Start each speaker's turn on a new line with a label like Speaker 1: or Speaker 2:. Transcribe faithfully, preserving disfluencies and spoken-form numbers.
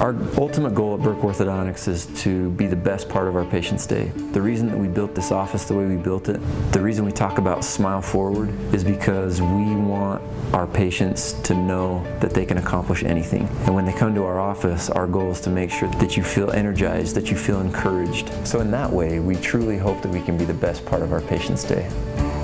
Speaker 1: Our ultimate goal at Burke Orthodontics is to be the best part of our patient's day. The reason that we built this office the way we built it, the reason we talk about smile forward, is because we want our patients to know that they can accomplish anything. And when they come to our office, our goal is to make sure that you feel energized, that you feel encouraged. So in that way, we truly hope that we can be the best part of our patient's day.